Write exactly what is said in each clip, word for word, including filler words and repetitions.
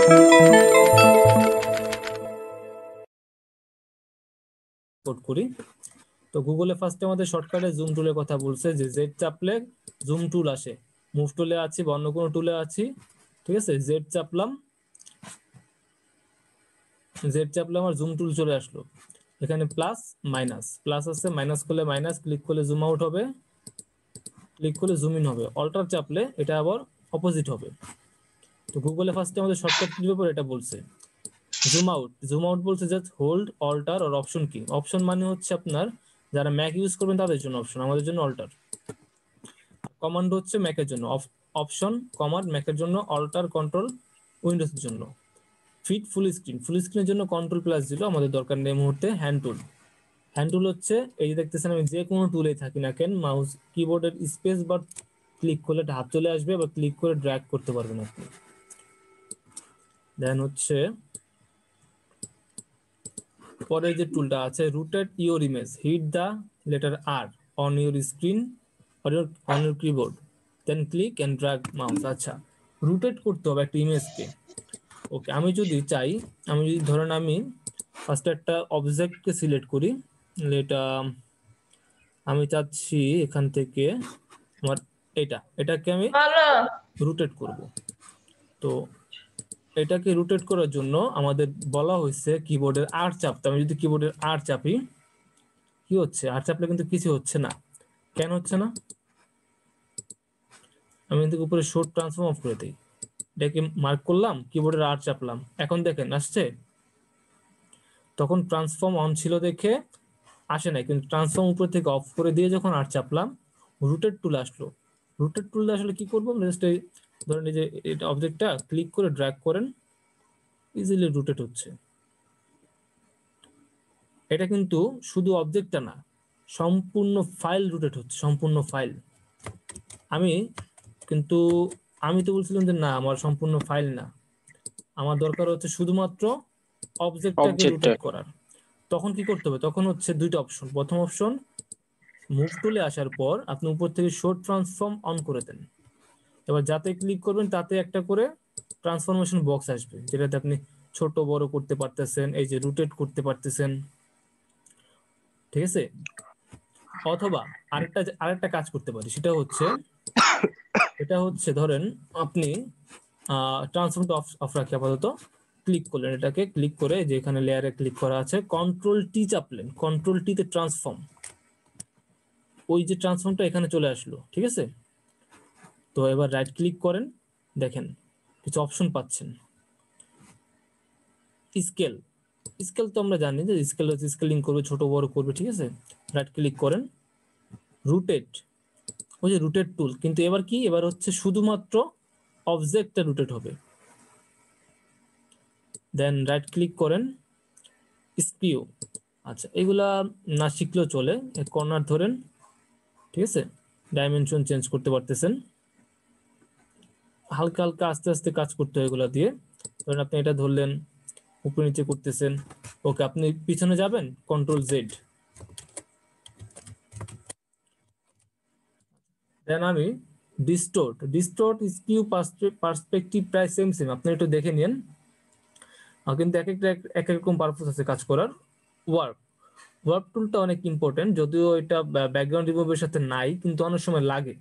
Code করি। তো গুগলে ফার্স্টে আমাদের শর্টকাটে জুম টুলের কথা বলছে যে জেড চাপলে জুম টুল আসে, মুভ টুলে আছি বা অন্য কোনো টুলে আছি, ঠিক আছে, জেড চাপলাম, জেড চাপলে আমার জুম টুল চলে আসলো। এখানে প্লাস মাইনাস, প্লাস আছে, মাইনাস করলে মাইনাস, ক্লিক করলে জুম আউট হবে, ক্লিক করলে জুম ইন হবে। অল্টার চাপলে এটা আবার অপোজিট হবে। তো গুগলে ফার্স্টে আমাদের শর্টকাট কি ব্যাপার এটা বলছে। জুম আউট, জুম আউট বলছে জাস্ট হোল্ড অল্টার আর অপশন কি। অপশন মানে হচ্ছে আপনার যারা ম্যাক ইউজ করবেন তাদের জন্য অপশন, আমাদের জন্য অল্টার। কমান্ড হচ্ছে ম্যাকের জন্য অপশন, কমান্ড ম্যাকের জন্য অল্টার, কন্ট্রোল উইন্ডোজের জন্য। ফিট ফুল স্ক্রিন, ফুল স্ক্রিনের জন্য কন্ট্রোল প্লাস দিল, আমাদের দরকার নেই মুহূর্তে। হ্যান্ড টুল, হ্যান্ড টুল হচ্ছে এই যে দেখতেছেন আমি যে কোনো টুলে থাকি না কেন, মাউস কিবোর্ডের স্পেস বার ক্লিক করলে হাত চলে আসবে বা ক্লিক করে ড্র্যাগ করতে পারবেন আপনি। দেন হচ্ছে পরের যে টুলটা আছে rotate your image, hit the letter R on your screen or your on your keyboard, then click and drag mouse. আচ্ছা, রোটেট করতে হবে একটা ইমেজকে। ওকে, আমি যদি চাই, আমি যদি ধরেন আমি ফার্স্ট একটা অবজেক্টকে সিলেক্ট করি, এটা আমি চাচ্ছি এখান থেকে আমার এটা এটাকে আমি রোটেট করব। তো এটাকে রোটেট করার জন্য আমাদের বলা হয়েছে কিবোর্ডের আর চাপতে। আমি যদি কিবোর্ডের আর চাপি, কি হচ্ছে, আর চাপলে কিন্তু কিছু হচ্ছে না। কেন হচ্ছে না? আমি কিন্তু উপরে শর্ট ট্রান্সফর্ম অফ করে দিই, এটাকে মার্ক করলাম, কিবোর্ডের আর চাপলাম, এখন দেখেন আসছে। তখন ট্রান্সফর্ম অন ছিল দেখে আসে নাই, কিন্তু ট্রান্সফর্ম উপর থেকে অফ করে দিয়ে যখন আর চাপলাম রোটেট টুল আসলো। রোটেট টুল আসলে কি করবো, জাস্ট এই ধরেন এই যে এটা অবজেক্টটা ক্লিক করে ড্র্যাগ করেন, ইজিলি রোটেট হচ্ছে। এটা কিন্তু শুধু অবজেক্টটা না, সম্পূর্ণ ফাইল রোটেট হচ্ছে, সম্পূর্ণ ফাইল। আমি কিন্তু আমি তো বলছিলাম যে না আমার সম্পূর্ণ ফাইল না, আমার দরকার হচ্ছে শুধুমাত্র অবজেক্টটাকে রোটেট করার। তখন কি করতে হবে, তখন হচ্ছে দুইটা অপশন। প্রথম অপশন, মুভ টুলে আসার পর আপনি উপর থেকে শর্ট ট্রান্সফর্ম অন করে দেন। এবার যাতে ক্লিক করবেন তাতে একটা করে ট্রান্সফরমেশন বক্স আসবে, যেটাতে আপনি ছোট বড় করতে পারতেছেন, এই যে রোটেট করতে পারতেছেন, ঠিক আছে। অথবা আরেকটা আরেকটা কাজ করতে পারি, সেটা হচ্ছে এটা হচ্ছে ধরেন আপনি ট্রান্সফর্মটা অফ অফ রাখি আপাতত, ক্লিক করলেন, এটাকে ক্লিক করে যে এখানে লেয়ারে ক্লিক করা আছে, কন্ট্রোল টি চাপলেন, কন্ট্রোল টি তে ট্রান্সফর্ম, ওই যে ট্রান্সফর্মটা এখানে চলে আসলো, ঠিক আছে। তো এবার রাইট ক্লিক করেন, দেখেন কিছু অপশন পাচ্ছেন। স্কেল, স্কেল তো আমরা জানি যে স্কেল হচ্ছে স্কেলিং করবে, ছোট বড় করবে, ঠিক আছে। রাইট ক্লিক করেন, রোটেট, ওই যে রোটেট টুল, কিন্তু এবার কি, এবার হচ্ছে শুধুমাত্র অবজেক্টটা রোটেট হবে। দেন রাইট ক্লিক করেন, স্কিউ, আচ্ছা এগুলা না শিখলেও চলে, কর্নার ধরেন, ঠিক আছে, ডাইমেনশন চেঞ্জ করতে পারতেছেন, হালকা হালকা আস্তে আস্তে কাজ করতে হয় এগুলা দিয়ে। ধরেন আপনি এটা ধরলেন, উপরে নিচে করতেছেন, ওকে আপনি পিছনে যাবেন, কন্ট্রোল জেড। দেন আমি ডিস্টোর্ট, ডিস্টোর্ট স্কিউ পার্সপেক্টিভ প্রায় সেম সেম, আপনি একটু দেখে নিন, কিন্তু এক একটা এক এক রকম পারপাস আছে কাজ করার। ওয়ার্প, ওয়ার্প টুলটা অনেক ইম্পর্টেন্ট, যদিও এটা ব্যাকগ্রাউন্ড রিমুভের সাথে নাই, কিন্তু অনেক সময় লাগে।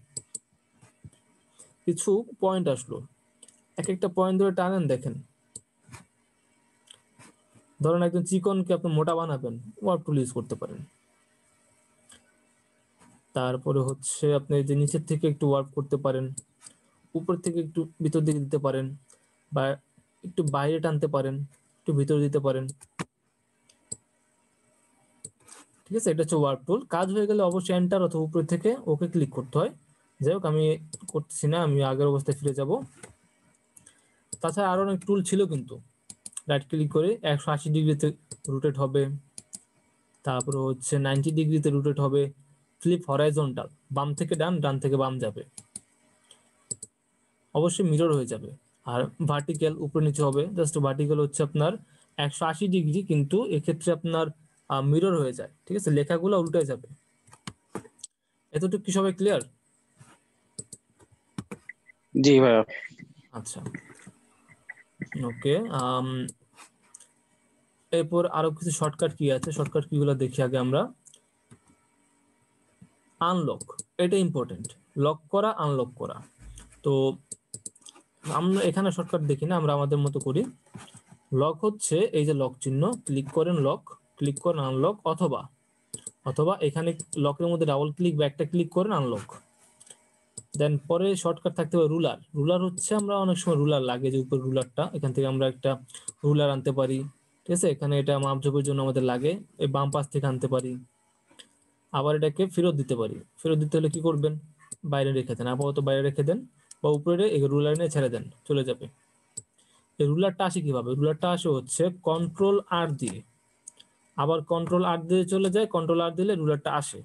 কিছু পয়েন্ট আসলো, এক একটা পয়েন্ট ধরে টানেন, দেখেন ধরেন একজন চিকনকে আপনি মোটা বানাবেন, ওয়ার্প টুল ইউজ করতে পারেন। তারপরে হচ্ছে আপনি যে নিচের থেকে একটু ওয়ার্প করতে পারেন, উপর থেকে একটু ভিতর দিকে দিতে পারেন, বা একটু বাইরে টানতে পারেন, একটু ভিতরে দিতে পারেন, ঠিক আছে। এটা হচ্ছে ওয়ার্প টুল। কাজ হয়ে গেলে অবশ্যই এন্টার অথবা উপর থেকে ওকে ক্লিক করতে হয়। যাই হোক আমি করতেছি না, আমি আগের অবস্থায় ফিরে যাব। তাছাড়া আরো অনেক টুল ছিল, কিন্তু রাইট ক্লিক করে একশো আশি ডিগ্রিতে রোটেট হবে, তারপরে হচ্ছে নাইনটি ডিগ্রিতে রোটেট হবে, ফ্লিপ হরাইজন্টাল, বাম থেকে ডান, ডান থেকে বাম যাবে, অবশ্যই মিরর হয়ে যাবে। আর ভার্টিক্যাল উপরে নিচে হবে, জাস্ট ভার্টিক্যাল হচ্ছে আপনার একশো আশি ডিগ্রি, কিন্তু এক্ষেত্রে আপনার মিরর হয়ে যায়, ঠিক আছে, লেখাগুলো উল্টে যাবে। এতটুকু কি সবাই ক্লিয়ার? জি ভাইয়া। আচ্ছা, ওকে, এরপর আরো কিছু শর্টকাট কি আছে, শর্টকাট কিগুলো দেখি আগে আমরা। আনলক, এটা ইম্পর্টেন্ট, লক করা আনলক করা। তো আমরা এখানে শর্টকাট দেখি না, আমরা আমাদের মতো করি। লক হচ্ছে এই যে লক চিহ্ন, ক্লিক করেন লক, ক্লিক করেন আনলক, অথবা অথবা এখানে লকের মধ্যে ডাবল ক্লিক বা একটা ক্লিক করেন আনলক। দেন পরে শর্টকাট থাকতে হবে রুলার। রুলার হচ্ছে আমরা অনেক সময় রুলার লাগে, যে উপর রুলারটা, এখান থেকে আমরা একটা রুলার আনতে পারি, ঠিক আছে। এখানে এটা মাপঝোপের জন্য আমাদের লাগে, এই বাম পাশ থেকে আনতে পারি। আবার এটাকে ফেরত দিতে পারি। ফেরত দিতে হলে কি করবেন, বাইরে রেখে দেন, আপাতত বাইরে রেখে দেন, বা উপরে এই রুলার নিয়ে ছেড়ে দেন, চলে যাবে। এই রুলারটা আসে কিভাবে, রুলারটা আসে হচ্ছে কন্ট্রোল আর দিয়ে, আবার কন্ট্রোল আর দিয়ে চলে যায়, কন্ট্রোল আর দিলে রুলারটা আসে।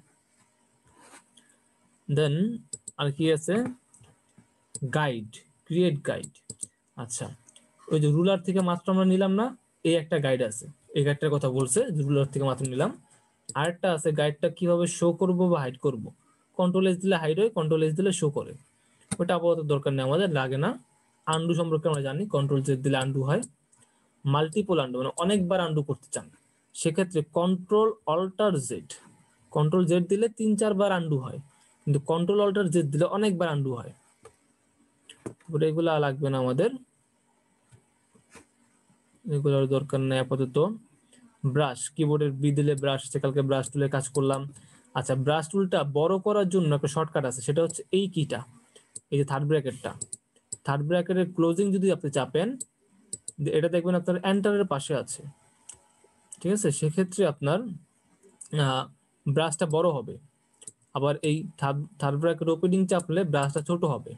দেন আর কি আছে, গাইড, ক্রিয়েট গাইড। আচ্ছা, ওই যে রুলার থেকে মাত্র আমরা নিলাম না, এই একটা গাইড আছে, এই গাইডটার কথা বলছে, যে রুলার থেকে মাত্র নিলাম। আরেকটা আছে, গাইডটা কিভাবে শো করব বা হাইড করব। কন্ট্রোল এস দিলে হাইড হয়, কন্ট্রোল এস দিলে শো করে, ওটা আপাতত দরকার নেই, আমাদের লাগে না। আন্ডু সম্পর্কে আমরা জানি, কন্ট্রোল জেড দিলে আন্ডু হয়। মাল্টিপল আন্ডু মানে অনেকবার আন্ডু করতে চান, সেক্ষেত্রে control alter Z, control Z দিলে তিন চারবার আন্ডু হয়, কিন্তু কন্ট্রোল অল্টার জেড দিলে অনেকবার আন্ডু হয়। এগুলা লাগবে না আমাদের, এগুলোর দরকার নেই আপাতত। ব্রাশ, কিবোর্ডের বি দিলে ব্রাশ, কালকে ব্রাশ টুলে কাজ করলাম। আচ্ছা, ব্রাশ টুলটা বড় করার জন্য একটা শর্টকাট আছে, সেটা হচ্ছে এই কিটা, এই যে থার্ড ব্র্যাকেটটা, থার্ড ব্র্যাকেটের ক্লোজিং যদি আপনি চাপেন, এটা দেখবেন আপনার এন্টারের পাশে আছে, ঠিক আছে। সেক্ষেত্রে আপনার ব্রাশটা বড় হবে। আবার এই থার্ড ব্র্যাকেট ওপেনিং চাপলে ব্রাশটা ছোট হবে।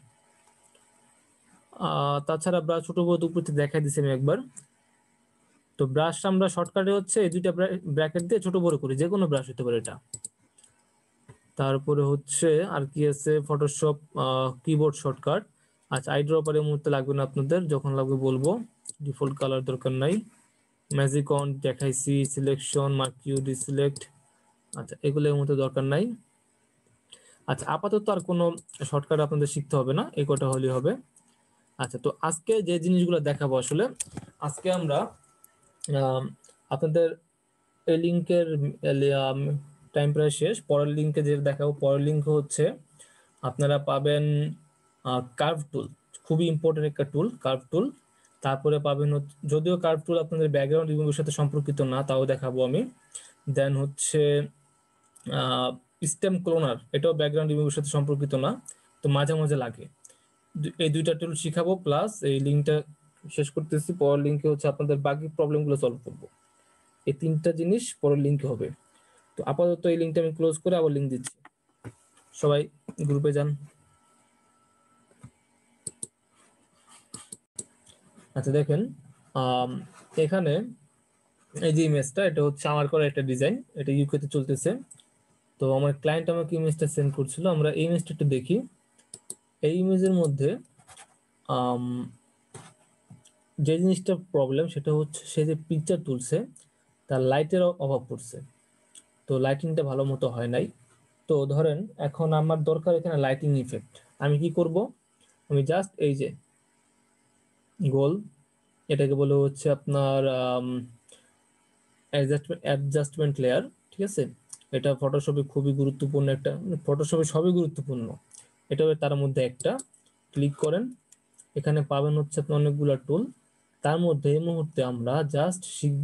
তাছাড়া ব্রাশ ছোট বড় উপর থেকে দেখাই দিচ্ছি আমি একবার। তো ব্রাশটা আমরা শর্টকাটে হচ্ছে এই দুইটা ব্র্যাকেট দিয়ে ছোট বড় করি, যে কোনো ব্রাশ হতে পারে এটা। তারপরে হচ্ছে আর কি আছে, ফটোশপ কিবোর্ড শর্টকাট। আচ্ছা, আই ড্রপার এই মুহূর্তে লাগবে না আপনাদের, যখন লাগবে বলবো। ডিফল্ট কালার দরকার নাই, ম্যাজিক অন দেখাইছি, সিলেকশন, মার্কিউ, ডিসিলেক্ট, আচ্ছা এগুলো এই মুহূর্তে দরকার নাই। আচ্ছা, আপাতত আর কোনো শর্টকাট আপনাদের শিখতে হবে না, এই কটা হলেই হবে। আচ্ছা, তো আজকে যে জিনিসগুলো দেখাবো, আসলে আজকে আমরা আপনাদের এই লিঙ্কের টাইম প্রায় শেষ, পরের লিঙ্কে যে দেখাবো, পরের লিঙ্ক হচ্ছে আপনারা পাবেন কার্ভ টুল, খুবই ইম্পর্টেন্ট একটা টুল, কার্ভ টুল। তারপরে পাবেন, যদিও কার্ভ টুল আপনাদের ব্যাকগ্রাউন্ড রিমুভের সাথে সম্পর্কিত না, তাও দেখাবো আমি। দেন হচ্ছে স্টেম ক্লোনার, এটাও ব্যাকগ্রাউন্ড রিমুভের সাথে সম্পর্কিত না, তো মাঝে মাঝে লাগে। এই দুইটা টুল শিখাবো, প্লাস এই লিঙ্কটা শেষ করতেছি, পরের লিঙ্কে হচ্ছে আপনাদের বাকি প্রবলেমগুলো সলভ করবো। এই তিনটা জিনিস পরের লিঙ্কে হবে। তো আপাতত এই লিঙ্কটা আমি ক্লোজ করে আবার লিঙ্ক দিচ্ছি, সবাই গ্রুপে যান। আচ্ছা, দেখেন এখানে এই যে ইমেজটা, এটা হচ্ছে আমার করা একটা ডিজাইন, এটা ইউকেতে চলতেছে। তো আমার ক্লায়েন্ট আমাকে ইমেজটা সেন্ড করছিল, আমরা এই ইমেজটা একটু দেখি। এই ইমেজের মধ্যে যে জিনিসটা প্রবলেম, সেটা হচ্ছে সে যে পিকচার তুলছে তার লাইটের অভাব পড়ছে, তো লাইটিংটা ভালো মতো হয় নাই। তো ধরেন এখন আমার দরকার এখানে লাইটিং ইফেক্ট, আমি কি করব, আমি জাস্ট এই যে গোল, এটাকে বলে হচ্ছে আপনার অ্যাডজাস্টমেন্ট লেয়ার, ঠিক আছে। এটা ফটোশপে খুবই গুরুত্বপূর্ণ একটা, ফটোশপে সবই গুরুত্বপূর্ণ, এটা তার মধ্যে একটা। ক্লিক করেন, এখানে পাবেন হচ্ছে আপনি অনেকগুলো টুল, তার মধ্যে এই মুহূর্তে আমরা জাস্ট শিখব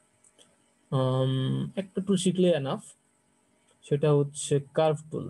একটা টুল শিখলে এনাফ, সেটা হচ্ছে কার্ভ টুল।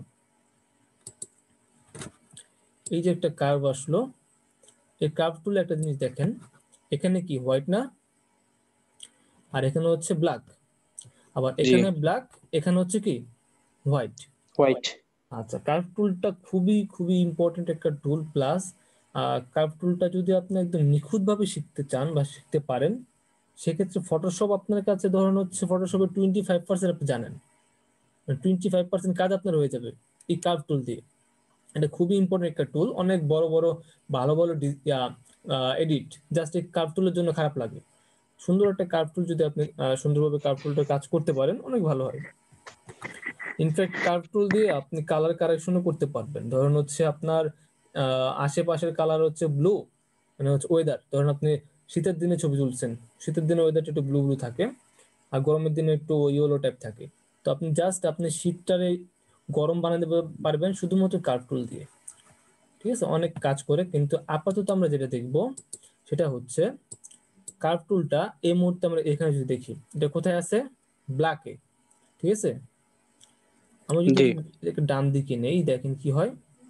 এই যে একটা কার্ভ আসলো, এই কার্ভ টুলে একটা জিনিস দেখেন, এখানে কি হোয়াইট না, আর এখানে হচ্ছে ব্ল্যাক, আবার এখানে ব্ল্যাক, এখানে হচ্ছে কি হোয়াইট হোয়াইট। আচ্ছা, কার্ভ টুলটা খুবই খুবই ইম্পর্টেন্ট একটা টুল, প্লাস কার্ভ টুলটা যদি আপনি একদম নিখুঁতভাবে শিখতে চান বা শিখতে পারেন, সেক্ষেত্রে ফটোশপ আপনার কাছে ধরেন হচ্ছে ফটোশপের টোয়েন্টি ফাইভ পার্সেন্ট আপনি জানেন, টোয়েন্টি ফাইভ পার্সেন্ট কাজ আপনার হয়ে যাবে এই কার্ভ টুল দিয়ে। এটা খুবই ইম্পর্টেন্ট একটা টুল, অনেক বড় বড় ভালো ভালো এডিট জাস্ট এই কার্ভ টুলের জন্য খারাপ লাগে। সুন্দর একটা কার্ভ টুল যদি আপনি সুন্দরভাবে কার্ভ টুলটা কাজ করতে পারেন, অনেক ভালো হয়। ইনফ্যাক্ট কার্ভ টুল দিয়ে আপনি কালার কারেকশনও করতে পারবেন, ধরুন হচ্ছে আপনার আশেপাশের কালার হচ্ছে ব্লু, মানে হচ্ছে ওয়েদার, ধরুন আপনি শীতের দিনে ছবি তুলছেন, শীতের দিনে ওয়েদারটা একটু ব্লু ব্লু থাকে আর গরমের দিনে একটু ইয়েলো টাইপ থাকে। তো আপনি জাস্ট আপনি শীতটারে গরম বানাতে পারবেন শুধুমাত্র কার্ভ টুল দিয়ে। ঠিক আছে, অনেক কাজ করে, কিন্তু আপাতত আমরা যেটা দেখব সেটা হচ্ছে কার্ভ টুলটা এই মুহূর্তে আমরা এখানে যদি দেখি এটা কোথায় আছে, ব্ল্যাকে। ঠিক আছে, আমরা যদি জি ডান দিকে নেই, দেখেন কি হয়,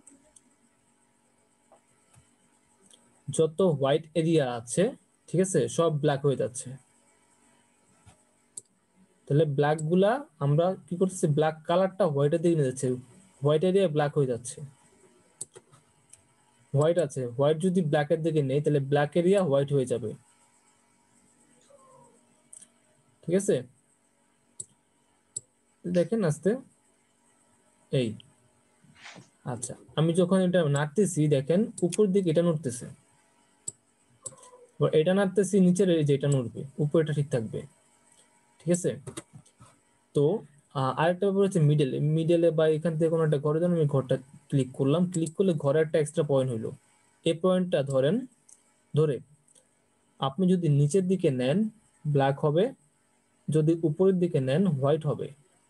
যত হোয়াইট এরিয়া আছে ঠিক আছে সব ব্ল্যাক হয়ে যাচ্ছে। তাহলে ব্ল্যাক গুলা আমরা কি করতেছি, ব্ল্যাক কালারটা হোয়াইটের দিকে নিয়ে যাচ্ছে, হোয়াইট এরিয়া ব্ল্যাক হয়ে যাচ্ছে। হোয়াইট আছে, হোয়াইট যদি ব্ল্যাকের দিকে নেই তাহলে ব্ল্যাক এরিয়া হোয়াইট হয়ে যাবে। ঠিক আছে, দেখেন আস্তে এই, আচ্ছা আমি যখন এটা নাড়তেছি দেখেন উপর দিকে এটা নড়তেছে, এটা নাড়তেছি নিচের এই যে এটা নড়বে, উপরেটা ঠিক থাকবে। ঠিক আছে, তো আরেকটা ব্যাপার হচ্ছে মিডল, মিডলে বা এখান থেকে কোনো একটা ঘরে, আমি ঘরটা ক্লিক করলাম, ক্লিক করলে ঘরে একটা এক্সট্রা পয়েন্ট হলো, এই পয়েন্টটা ধরেন, ধরে আপনি যদি নিচের দিকে নেন ব্ল্যাক হবে, যদি উপরের দিকে নেন হোয়াইট হবে,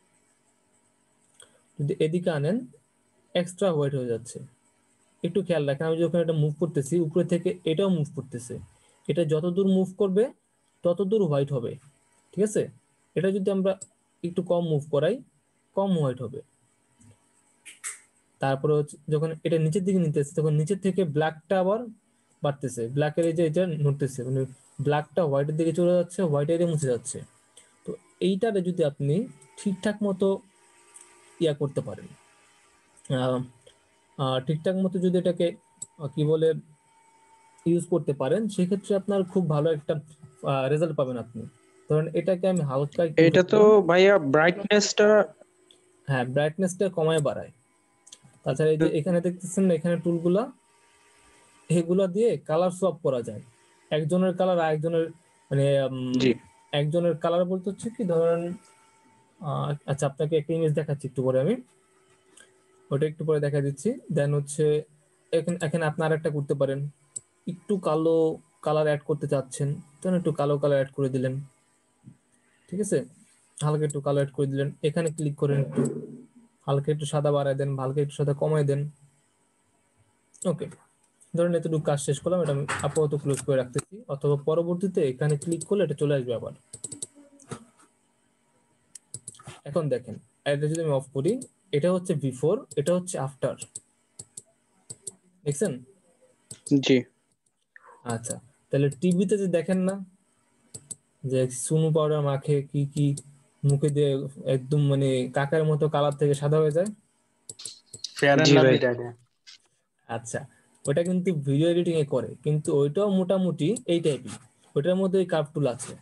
যদি এদিকে আনেন এক্সট্রা হোয়াইট হয়ে যাচ্ছে। একটু খেয়াল রাখেন, আমি যখন এটা মুভ করতেছি উপরে থেকে এটাও মুভ করতেছে, এটা যত দূর মুভ করবে তত দূর হোয়াইট হবে। ঠিক আছে, এটা যদি আমরা একটু কম মুভ করাই কম হোয়াইট হবে। তারপরে যখন এটা নিচের দিকে নিতেছে তখন নিচের থেকে ব্ল্যাকটা আবার বাড়তেছে, ব্ল্যাকের এই যে এটা নড়তেছে, মানে ব্ল্যাকটা হোয়াইটের দিকে চলে যাচ্ছে, হোয়াইট এরিয়া মুছে যাচ্ছে। তো এইটারে যদি আপনি ঠিকঠাক মতো ইয়া করতে পারেন, ঠিকঠাক মতো যদি এটাকে কি বলে ইউজ করতে পারেন, সেক্ষেত্রে আপনার খুব ভালো একটা রেজাল্ট পাবেন আপনি। ধরেন এটাকে আমি হালকা একটু উঠে এটা তো দিলাম, ভাইয়া ব্রাইটনেসটা। হ্যাঁ ব্রাইটনেসটা কমায় বাড়ায়। তাছাড়া এই যে এখানে দেখতেছেন না এখানে টুলগুলা, এগুলা দিয়ে কালার সোয়াপ করা যায়, একজনের কালার আরেকজনের, মানে জি একজনের কালার বলতে হচ্ছে কি ধরেন, আচ্ছা আপনাকে একটা ইমেজ দেখাচ্ছি একটু পরে, আমি ওটা একটু পরে দেখা দিচ্ছি। দেন হচ্ছে এখানে এখানে আপনি আরেকটা করতে পারেন, একটু কালো কালার অ্যাড করতে চাচ্ছেন তখন একটু কালো কালার অ্যাড করে দিলেন। ঠিক আছে, হালকা একটু কালো অ্যাড করে দিলেন, এখানে ক্লিক করেন, একটু হালকা একটু সাদা বাড়ায় দেন, হালকা একটু সাদা কমায় দেন। ওকে, ধরেন এতটুকু কাজ শেষ করলাম, এটা আমি আপাতত ক্লোজ করে রাখতেছি, অথবা পরবর্তীতে এখানে ক্লিক করলে এটা চলে আসবে আবার। এখন দেখেন এটা যদি আমি অফ করি, এটা হচ্ছে বিফোর, এটা হচ্ছে আফটার, দেখছেন? জি আচ্ছা, তাহলে টিভিতে যে দেখেন না যে সুনু পাউডার মাখে কি কি মুখে দিয়ে একদম মানে কাকার মতো কালার থেকে সাদা হয়ে যায়। ফেয়ার অ্যান্ড জি ভাই। লাভলি টাইপের। আচ্ছা, ওটা কিন্তু ভিডিও এডিটিং এ করে, কিন্তু ওইটাও মোটামুটি এই টাইপই, ওটার মধ্যে ওই কার্ভ টুল আছে।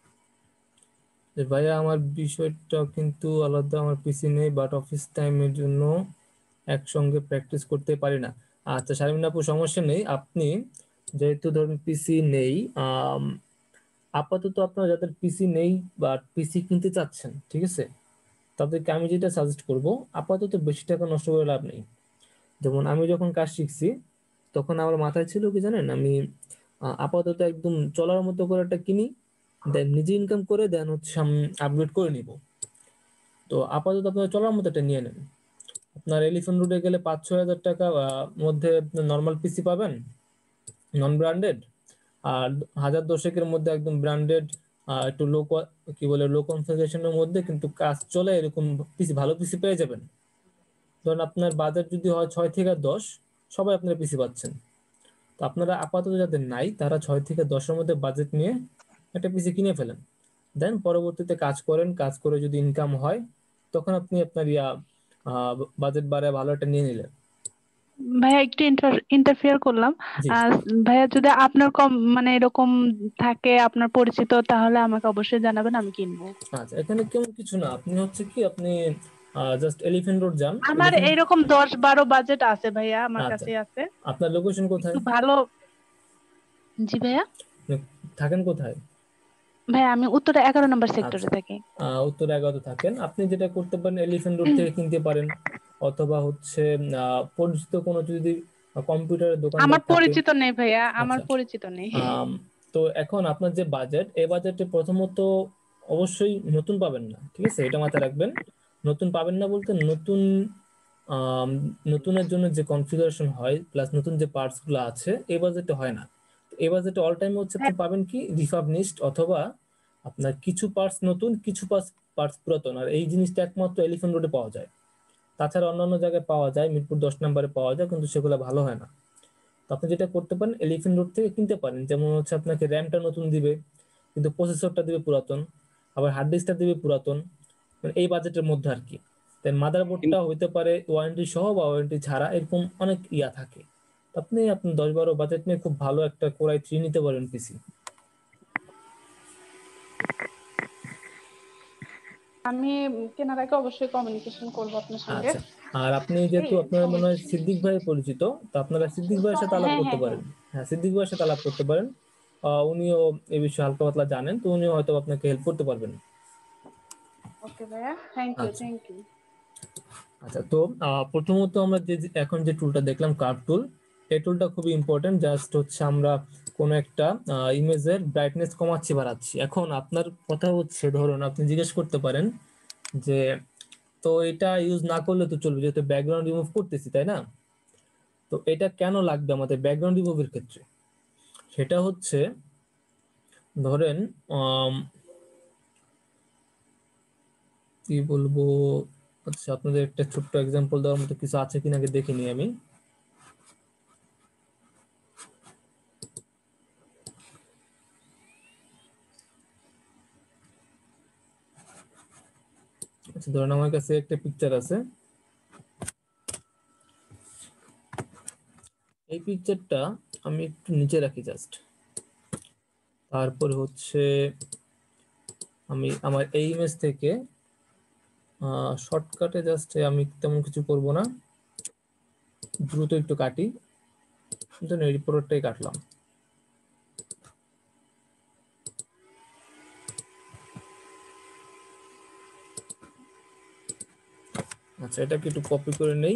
ভাইয়া আমার বিষয়টা কিন্তু আলাদা, আমার পিসি নেই, বাট অফিস টাইমের জন্য একসঙ্গে প্র্যাকটিস করতে পারি না। আচ্ছা শারমিন আপু সমস্যা নেই, আপনি যেহেতু ধরুন পিসি নেই, আপাতত আপনার যাদের পিসি নেই বা পিসি কিনতে চাচ্ছেন, ঠিক আছে, তাদেরকে আমি যেটা সাজেস্ট করব, আপাতত বেশি টাকা নষ্ট করে লাভ নেই। যেমন আমি যখন কাজ শিখছি তখন আমার মাথায় ছিল কি জানেন, আমি আপাতত একদম চলার মতো করে একটা কিনি, দেন নিজে ইনকাম করে দেন হচ্ছে আমি আপগ্রেড করে নিব। তো আপাতত আপনার চলার মতো একটা নিয়ে নেন, আপনার এলিফ্যান্ট রোডে গেলে পাঁচ ছয় হাজার টাকা মধ্যে নর্মাল পিসি পাবেন, নন ব্র্যান্ডেড, আর হাজার দশেকের মধ্যে একদম ব্র্যান্ডেড, একটু লো কি বলে লো কনফিগারেশনের মধ্যে কিন্তু কাজ চলে এরকম পিসি, ভালো পিসি পেয়ে যাবেন। ধরুন আপনার বাজেট যদি হয় ছয় থেকে দশ, সবাই আপনার পিসি পাচ্ছেন। তো আপনারা আপাতত যাদের নাই তারা ছয় থেকে দশের মধ্যে বাজেট নিয়ে একটা পিসি কিনে ফেলেন, দেন পরবর্তীতে কাজ করেন, কাজ করে যদি ইনকাম হয় তখন আপনি আপনার ইয়া বাজেট বাড়ায় ভালো একটা নিয়ে নিলেন। ভাইয়া একটু ইন্টারফেয়ার করলাম। জি আহ, ভাইয়া যদি আপনার কম মানে এরকম থাকে আপনার পরিচিত, তাহলে আমাকে অবশ্যই জানাবেন, আমি কিনবো। আচ্ছা, এখানে কেমন কিছু না, আপনি হচ্ছে কি আপনি জাস্ট এলিফ্যান্ট রোড যান, আমার এলিফ্যান্ট, এরকম দশ বারো বাজেট আছে ভাইয়া, আমার আচ্ছা কাছে আছে। আপনার লোকেশন কোথায়, একটু ভালো। জি ভাইয়া। থাকেন কোথায়? ভাইয়া আমি উত্তরে এগারো নম্বর আচ্ছা, সেক্টরে থাকি। উত্তর এগারো থাকেন, আপনি যেটা করতে পারেন এলিফ্যান্ট রোড থেকে কিনতে পারেন, অথবা হচ্ছে পরিচিত কোনো যদি কম্পিউটারের দোকানদার আমার থাকে। পরিচিত নেই ভাইয়া, আমার আচ্ছা, পরিচিত নেই। তো এখন আপনার যে বাজেট, এই বাজেটে প্রথমত অবশ্যই নতুন পাবেন না, ঠিক আছে, এটা মাথায় রাখবেন। নতুন পাবেন না বলতে নতুন আম, নতুনের জন্য যে কনফিগারেশন হয় প্লাস নতুন যে পার্টস গুলো আছে এই বাজেটে হয় না। এই বাজেটে অল টাইম হচ্ছে আপনি পাবেন কি রিফাবলিশড, অথবা আপনার কিছু পার্টস নতুন কিছু পার্টস পুরাতন, আর এই জিনিসটা একমাত্র এলিফ্যান্ট রোডে পাওয়া যায়। তাছাড়া অন্যান্য জায়গায় পাওয়া যায়, মিরপুর দশ নম্বরে পাওয়া যায়, কিন্তু সেগুলো ভালো হয় না। তো আপনি যেটা করতে পারেন এলিফ্যান্ট রোড থেকে কিনতে পারেন, যেমন হচ্ছে আপনাকে র্যামটা নতুন দিবে কিন্তু প্রসেসরটা দিবে পুরাতন, আবার হার্ড ডিস্কটা দিবে পুরাতন, মানে এই বাজেটের মধ্যে আর কি। তাই মাদারবোর্ডটা হইতে পারে ওয়ারেন্টি সহ বা ওয়ারেন্টি ছাড়া, এরকম অনেক ইয়া থাকে। তো আপনি আপনি দশ বারো বাজেট নিয়ে খুব ভালো একটা কোরাই থ্রি নিতে পারেন পিসি। আমি কেনার আগে অবশ্যই কমিউনিকেশন করব আপনার সঙ্গে। আচ্ছা, আর আপনি যেহেতু আপনার মনে হয় সিদ্দিক ভাই পরিচিত, তো আপনারা সিদ্দিক ভাইয়ের সাথে আলাপ হ্যাঁ করতে হ্যাঁ পারেন। হ্যাঁ, সিদ্দিক ভাইয়ের সাথে আলাপ করতে পারেন। আহ, উনিও এই বিষয়ে হালকা পাতলা জানেন, তো উনিও হয়তো আপনাকে হেল্প করতে পারবেন। ওকে ভাইয়া, থ্যাংক ইউ আচ্ছা থ্যাংক ইউ। আচ্ছা তো আহ, প্রথমত আমরা যে যে- এখন যে টুলটা দেখলাম কার্ভ টুল, এই টুলটা খুবই ইম্পর্টেন্ট। জাস্ট হচ্ছে আমরা কোনো একটা ইমেজের ব্রাইটনেস কমাচ্ছি বাড়াচ্ছি। এখন আপনার কথা হচ্ছে, ধরুন আপনি জিজ্ঞেস করতে পারেন যে তো এটা ইউজ না করলে তো চলবে, যেহেতু ব্যাকগ্রাউন্ড রিমুভ করতেছি, তাই না? তো এটা কেন লাগবে আমাদের ব্যাকগ্রাউন্ড রিমুভের ক্ষেত্রে? সেটা হচ্ছে ধরেন আম, কি বলবো, আচ্ছা আপনাদের একটা ছোট্ট এক্সাম্পল দেওয়ার মতো কিছু আছে কিনা আগে দেখে নিই আমি। আচ্ছা ধরেন আমার কাছে একটা পিকচার আছে, এই পিকচারটা আমি একটু নিচে রাখি জাস্ট। তারপরে হচ্ছে আমি আমার এই ইমেজ থেকে শর্টকাটে জাস্ট আমি তেমন কিছু করব না, দ্রুত একটু কাটি, কিন্তু এই পুরোটাই কাটলাম। আচ্ছা এটাকে একটু কপি করে নেই।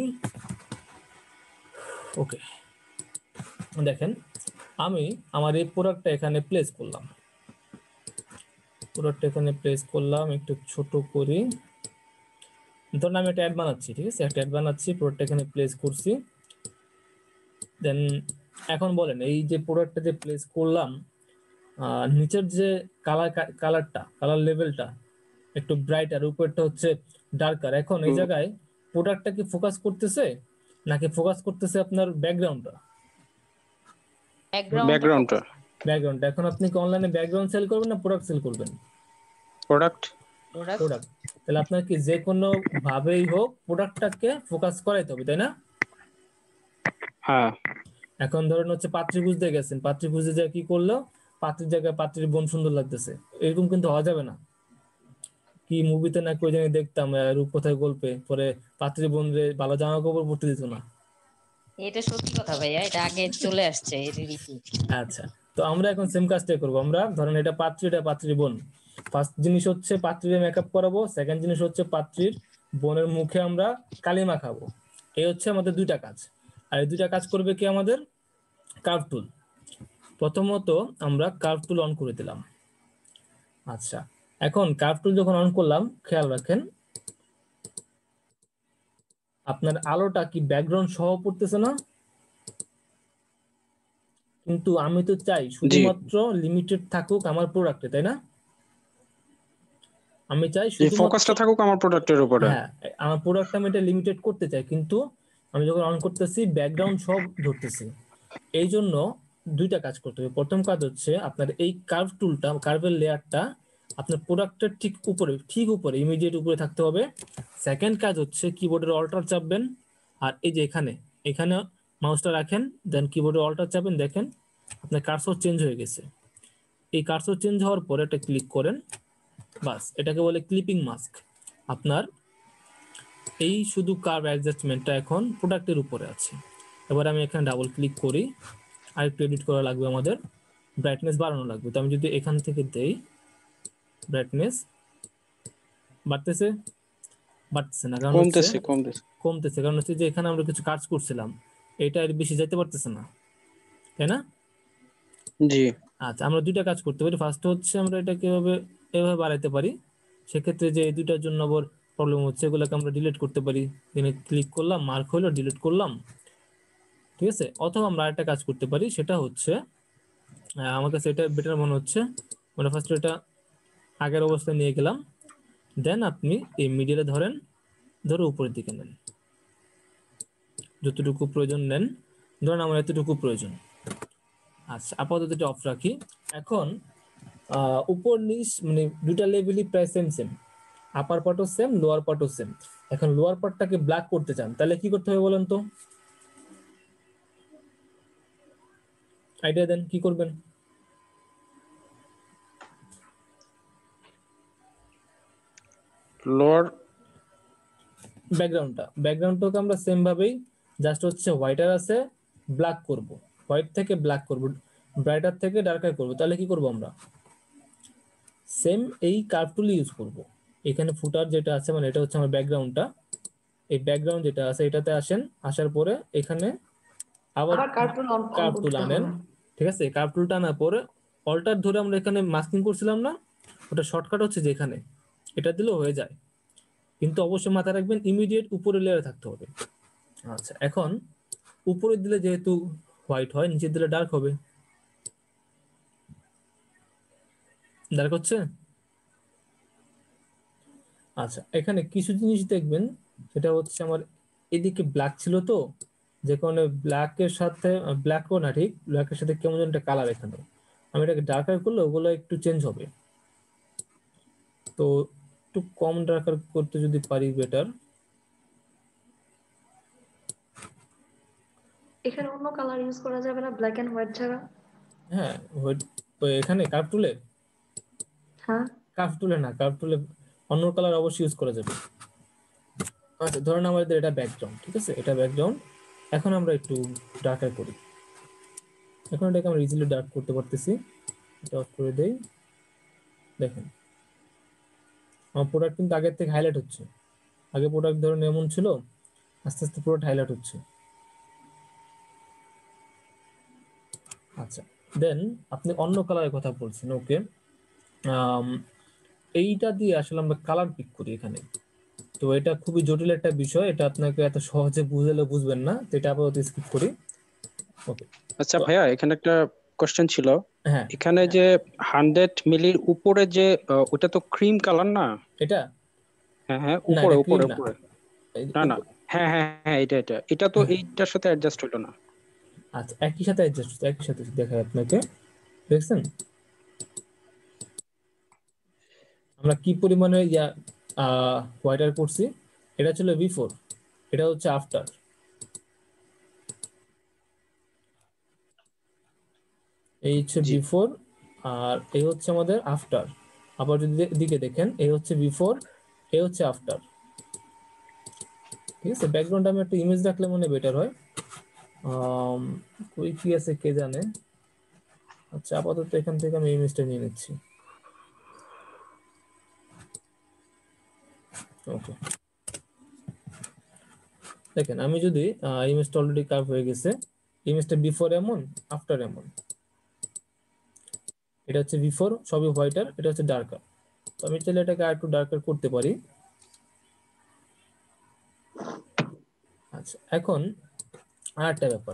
ওকে, দেখেন আমি আমার এই প্রোডাক্টটা এখানে প্লেস করলাম, প্রোডাক্টটা এখানে প্লেস করলাম, একটু ছোট করি। ধরুন আমি একটা অ্যাড বানাচ্ছি, ঠিক আছে, একটা অ্যাড বানাচ্ছি, প্রোডাক্টটা এখানে প্লেস করছি। দেন এখন বলেন এই যে প্রোডাক্টটা যে প্লেস করলাম, আহ, নিচের যে কালার কালারটা কালার লেভেলটা একটু ব্রাইট আর উপরটা হচ্ছে ডার্কার। এখন এই জায়গায় প্রোডাক্টটা কি ফোকাস করতেছে নাকি ফোকাস করতেছে আপনার ব্যাকগ্রাউন্ডটা? ব্যাকগ্রাউন্ডটা। ব্যাকগ্রাউন্ডটা। এখন আপনি কি অনলাইনে ব্যাকগ্রাউন্ড সেল করবেন না প্রোডাক্ট সেল করবেন? প্রোডাক্ট। প্রোডাক্ট। তাহলে আপনার কি যে কোনো ভাবেই হোক প্রোডাক্টটাকে ফোকাস করাইতে হবে, তাই না? হ্যাঁ। এখন ধরেন হচ্ছে পাত্রী খুঁজতে গেছেন, পাত্রী খুঁজতে যায় কি করলো, পাত্রীর জায়গায় পাত্রীর বোন সুন্দর লাগতেছে, এরকম কিন্তু হওয়া যাবে না। কি মুভিতে না কই জানি দেখতাম আহ, রূপকথার গল্পে, পরে পাত্রী বোন রে ভালো জামা কাপড় পরতে দিত না। এটা সত্যি কথা ভাইয়া, এটা আগে চলে আসছে এর রীতি। আচ্ছা, তো আমরা এখন সেম কাজটাই করবো। আমরা ধরেন এটা পাত্রী, এটা পাত্রীর বোন। ফার্স্ট জিনিস হচ্ছে পাত্রীর মেকআপ করাবো, সেকেন্ড জিনিস হচ্ছে পাত্রীর বোনের মুখে আমরা কালি মাখাবো। এই হচ্ছে আমাদের দুইটা কাজ। আর এই দুইটা কাজ করবে কি আমাদের কার্ভ টুল। প্রথমত আমরা কার্ভ টুল অন করে দিলাম। আচ্ছা, এখন কার্ভ টুল যখন অন করলাম, খেয়াল রাখেন আপনার আলোটা কি ব্যাকগ্রাউন্ড সহ পড়তেছে না? কিন্তু আমি তো চাই শুধুমাত্র লিমিটেড থাকুক আমার প্রোডাক্টে, তাই না? আমি চাই এই শুধুমাত্র ফোকাসটা থাকুক আমার প্রোডাক্টের উপরে। হ্যাঁ, আমার প্রোডাক্ট আমি এটা লিমিটেড করতে চাই, কিন্তু আমি যখন অন করতেছি ব্যাকগ্রাউন্ড সব ধরতেছি। এই জন্য দুইটা কাজ করতে হবে। প্রথম কাজ হচ্ছে আপনার এই কার্ভ টুলটা, কার্ভের লেয়ারটা আপনার প্রোডাক্টের ঠিক উপরে, ঠিক উপরে, ইমিডিয়েট উপরে থাকতে হবে। সেকেন্ড কাজ হচ্ছে কিবোর্ডের অল্টার চাপবেন, আর এই যে এখানে এখানে মাউসটা রাখেন, দেন কিবোর্ডের অল্টার চাপেন, দেখেন আপনার কার্সর চেঞ্জ হয়ে গেছে। এই কার্সর চেঞ্জ হওয়ার পরে এটা ক্লিক করেন, বাস এটাকে বলে ক্লিপিং মাস্ক। আপনার এই শুধু কার্ভ অ্যাডজাস্টমেন্টটা এখন প্রোডাক্টের উপরে আছে। এবার আমি এখানে ডাবল ক্লিক করি, আরেকটু এডিট করা লাগবে, আমাদের ব্রাইটনেস বাড়ানো লাগবে। তো আমি যদি এখান থেকে দেই, ব্রাইটনেস বাড়তেছে বাড়তেছে না, কারণ হচ্ছে কমতেছে কমতেছে কমতেছে, কারণ হচ্ছে যে এখানে আমরা কিছু কাজ করছিলাম, এটা এর বেশি যেতে পারতেছে না, তাই না? জি। আচ্ছা, আমরা দুইটা কাজ করতে পারি। ফার্স্ট হচ্ছে আমরা এটা কিভাবে এভাবে বাড়াইতে পারি, সেক্ষেত্রে যে এই দুইটার জন্য আবার প্রবলেম হচ্ছে এগুলোকে আমরা ডিলিট করতে পারি। এখানে ক্লিক করলাম, মার্ক হলো, ডিলিট করলাম, ঠিক আছে। অথবা আমরা আরেকটা কাজ করতে পারি, সেটা হচ্ছে আমার কাছে এটা বেটার মনে হচ্ছে, মানে ফার্স্ট এটা আগের অবস্থায় নিয়ে গেলাম, দেন আপনি এই মিডিলে ধরেন, ধরে উপরের দিকে নেন, যতটুকু প্রয়োজন নেন, ধরেন আমার এতটুকু প্রয়োজন। আচ্ছা, আপাতত এটা অফ রাখি। এখন আহ উপর নিচ মানে দুইটা লেভেলই প্রায় সেম সেম, আপার পার্টও সেম, লোয়ার পার্টও সেম। এখন লোয়ার পার্টটাকে ব্ল্যাক করতে চান, তাহলে কি করতে হবে বলেন তো, আইডিয়া দেন কি করবেন? লোয়ার ব্যাকগ্রাউন্ডটা ব্যাকগ্রাউন্ডটাকে আমরা সেম ভাবেই জাস্ট হচ্ছে হোয়াইটার আছে, ব্ল্যাক করব, হোয়াইট থেকে ব্ল্যাক করব, ব্রাইটার থেকে ডার্কার করব। তাহলে কি করব আমরা, সেম এই কার্ভ টুল ইউজ করব। এখানে ফুটার যেটা আছে, মানে এটা হচ্ছে আমার ব্যাকগ্রাউন্ডটা, এই ব্যাকগ্রাউন্ড যেটা আছে এটাতে আসেন, আসার পরে এখানে আবার আবার cartoon on on curve tool করতে আনেন, হবে। ঠিক আছে। কার্ভ টুলটা আনার পরে অল্টার ধরে আমরা এখানে মাস্কিং করছিলাম না, ওটা শর্টকাট হচ্ছে যেখানে, এটা দিলেও হয়ে যায়, কিন্তু অবশ্যই মাথায় রাখবেন ইমিডিয়েট উপরে লেয়ারে থাকতে হবে। আচ্ছা, এখন উপরে দিলে যেহেতু হোয়াইট হয়, নিচে দিলে ডার্ক হবে, ডার্ক হচ্ছে। আচ্ছা, এখানে কিছু জিনিস দেখবেন, সেটা হচ্ছে আমার এদিকে ব্ল্যাক ছিল তো, যে কারণে ব্ল্যাকের সাথে ব্ল্যাকও না ঠিক, ব্ল্যাকের সাথে কেমন যেন একটা কালার, এখানে আমি এটাকে ডার্কার করলে ওগুলো একটু চেঞ্জ হবে। তো একটু কম ডার্কার করতে যদি পারি বেটার। এখানে অন্য কালার ইউজ করা যাবে না ব্ল্যাক এন্ড হোয়াইট ছাড়া? হ্যাঁ, এখানে কার্ভ টুলে, হ্যাঁ, কার্ভ টুলে না, কার্ভ টুলে অন্য কালার অবশ্যই ইউজ করা যাবে। আচ্ছা, ধরেন আমাদের এটা ব্যাকগ্রাউন্ড, ঠিক আছে, এটা ব্যাকগ্রাউন্ড। এখন আমরা একটু ডার্কার করি, এখন এটাকে আমরা ইজিলি ডার্ক করতে পারতেছি। এটা অফ করে দেই, দেখেন আমার প্রোডাক্ট কিন্তু আগের থেকে হাইলাইট হচ্ছে। আগে প্রোডাক্ট ধরেন এমন ছিল, আস্তে আস্তে পুরো হাইলাইট হচ্ছে। আচ্ছা, দেন আপনি অন্য কালারের কথা বলছেন, ওকে। এইটা দিয়ে আসলে আমরা কালার পিক করি এখানে, তো এটা খুবই জটিল একটা বিষয়, এটা আপনাকে এত সহজে বুঝালে বুঝবেন না, তো এটা আপাতত স্কিপ করি, ওকে। আচ্ছা ভাইয়া, এখানে একটা কোশ্চেন ছিল। হ্যাঁ, এখানে যে হান্ড্রেড মিলির উপরে যে আহ, ওটা তো ক্রিম কালার না? এটা হ্যাঁ হ্যাঁ, না, উপরে এটা ক্রিম উপরে না, উপরে না না, হ্যাঁ হ্যাঁ হ্যাঁ, এটা এটা এটা তো এইটার সাথে অ্যাডজাস্ট হলো না। আচ্ছা, একই সাথে অ্যাডজাস্ট হচ্ছে, একই সাথে দেখায় আপনাকে, দেখছেন আমরা কি পরিমাণে ইয়া হোয়াইটার করছি। এটা ছিল বিফোর, এটা হচ্ছে আফটার, এই হচ্ছে জি। বিফোর, আর এই হচ্ছে আমাদের আফটার। আবার যদি দিকে দেখেন, এই হচ্ছে বিফোর, এই হচ্ছে আফটার, ঠিক আছে। ব্যাকগ্রাউন্ডে আমি একটা ইমেজ রাখলে মনে বেটার হয়, কই কি আছে কে জানে। আচ্ছা, আপাতত এখান থেকে আমি ইমেজটা নিয়ে নিচ্ছি, ওকে। দেখেন আমি যদি ইমেজটা অলরেডি কার্ভ হয়ে গেছে, ইমেজটা বিফোর এমন, আফটার এমন, এটা হচ্ছে বিফোর সবই হোয়াইটার, এটা হচ্ছে ডার্কার। তো আমি চাইলে এটাকে আর একটু ডার্কার করতে পারি। আচ্ছা, এখন আর একটা ব্যাপার,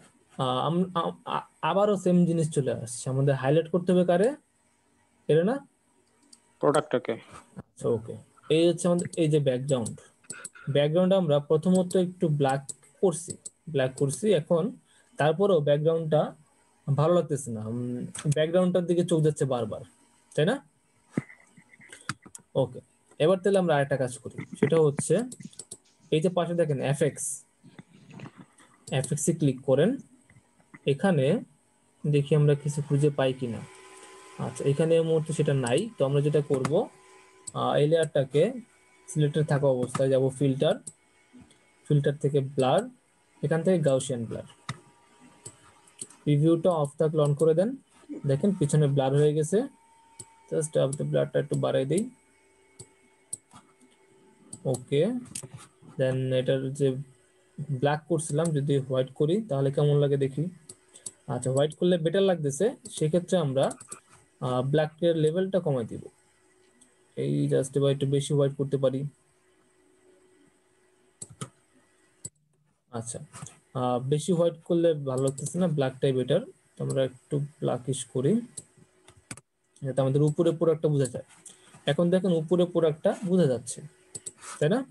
আবারও সেম জিনিস চলে আসছে, আমাদের হাইলাইট করতে হবে কারে, এর না, প্রোডাক্টটাকে। আচ্ছা, ওকে। এই হচ্ছে আমাদের এই যে ব্যাকগ্রাউন্ড, ব্যাকগ্রাউন্ড আমরা প্রথমত একটু ব্ল্যাক করছি, ব্ল্যাক করছি। এখন তারপরেও ব্যাকগ্রাউন্ডটা ভালো লাগতেছে না, ব্যাকগ্রাউন্ডটার দিকে চোখ যাচ্ছে বারবার, তাই না? ওকে, এবার তাহলে আমরা আরেকটা কাজ করি, সেটা হচ্ছে এই যে পাশে দেখেন এফএক্স, এফএক্সে ক্লিক করেন, এখানে দেখি আমরা কিছু খুঁজে পাই কিনা। আচ্ছা, এখানে এই মুহূর্তে সেটা নাই, তো আমরা যেটা করব, এই লেয়ারটাকে সিলেক্টেড থাকা অবস্থায় যাব, ফিল্টার, ফিল্টার থেকে ব্লার, এখান থেকে গাউসিয়ান ব্লার, প্রিভিউটা অফ থাকলে অন করে দেন, দেখেন পিছনে ব্লার হয়ে গেছে। জাস্ট আপনি ব্লারটা একটু বাড়াই দেই, ওকে। দেন এটার যে ব্ল্যাক করছিলাম যদি হোয়াইট করি তাহলে কেমন লাগে দেখি। আচ্ছা, হোয়াইট করলে বেটার লাগতেছে, সেক্ষেত্রে আমরা ব্ল্যাকের লেভেলটা কমাই দিব। এই জাস্ট এবার একটু বেশি হোয়াইট করতে পারি। আচ্ছা, বেশি হোয়াইট করলে ভালো লাগতেছে না, ব্ল্যাকটাই বেটার। আমরা একটু ব্ল্যাকিশ করি যাতে আমাদের উপরে প্রোডাক্টটা বোঝা যায়। এখন দেখেন উপরে প্রোডাক্টটা বোঝা যাচ্ছে, তাই না?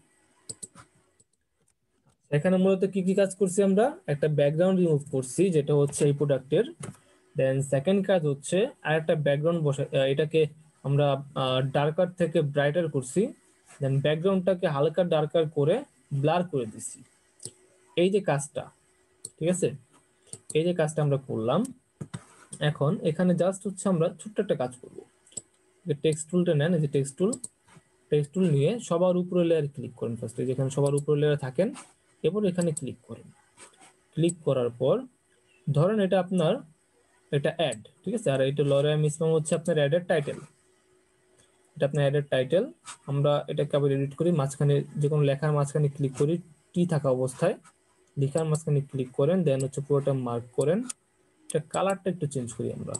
এখানে মূলত কি কি কাজ করছি, আমরা একটা ব্যাকগ্রাউন্ড রিমুভ করছি যেটা হচ্ছে এই প্রোডাক্টের। দেন সেকেন্ড কাজ হচ্ছে আর একটা ব্যাকগ্রাউন্ড বসা, এটাকে আমরা ডার্কার থেকে ব্রাইটার করছি। দেন ব্যাকগ্রাউন্ডটাকে হালকা ডার্কার করে ব্লার করে দিছি। এই যে কাজটা, ঠিক আছে, এই যে কাজটা আমরা করলাম। এখন এখানে জাস্ট হচ্ছে আমরা ছোট্ট একটা কাজ করব। টেক্সট টুলটা নেন, এই যে টেক্সট টুল, টেক্সট টুল নিয়ে সবার উপরে লেয়ার ক্লিক করেন ফার্স্ট, যেখানে সবার উপরে লেয়ার থাকেন, এরপর এখানে ক্লিক করেন। ক্লিক করার পর ধরেন এটা আপনার, এটা অ্যাড, ঠিক আছে, আর এটা লরিয়া মিসমাম হচ্ছে আপনার অ্যাডের টাইটেল। এটা আপনার অ্যাডের টাইটেল। আমরা এটাকে আবার এডিট করি, মাঝখানে যে কোনো লেখার মাঝখানে ক্লিক করি, টি থাকা অবস্থায় লেখার মাঝখানে ক্লিক করেন, দেন হচ্ছে পুরোটা মার্ক করেন। এটা কালারটা একটু চেঞ্জ করি আমরা,